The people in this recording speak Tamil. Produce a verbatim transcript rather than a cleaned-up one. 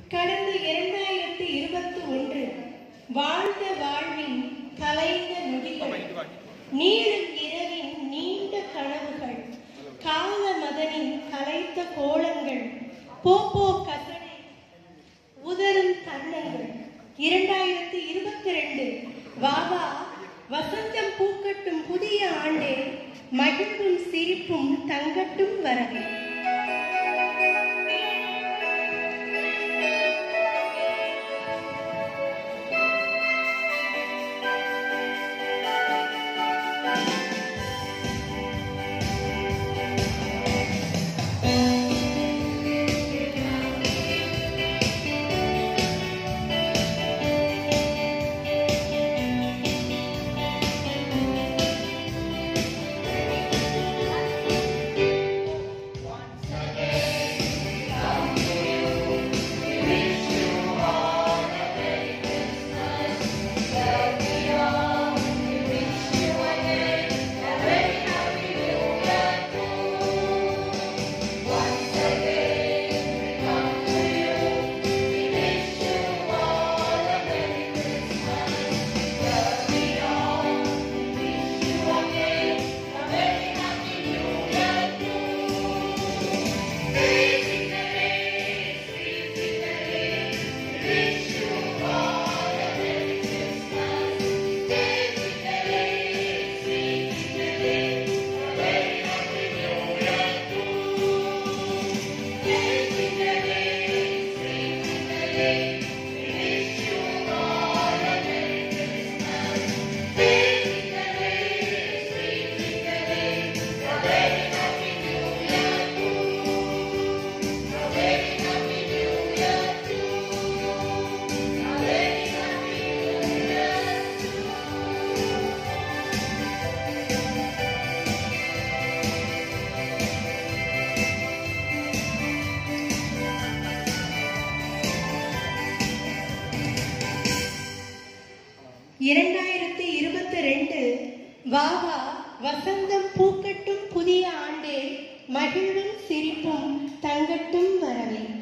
கடந்த இரண்டாயிரத்தி இருபத்தி ஒன்று வாழ்ந்த வாழ்வின் கலைந்த நொடிகள், நீளும் இரவின் நீண்ட கனவுகள், கால மதனின் கலைத்த கோலங்கள், போப்போ கசனை உதரும் தருணங்கள். இரண்டாயிரத்தி இருபத்தி ரெண்டு வாவா வசந்தம் பூக்கட்டும் புதிய ஆண்டே, மகிழ்வும் சிரிப்பும் தங்கட்டும் வரவே. இரண்டாயிரத்தி இருபத்தி ரெண்டு வாவா வசந்தம் பூக்கட்டும் புதிய ஆண்டே, மகிழ்வும் சிரிப்பும் தங்கட்டும் வரவே.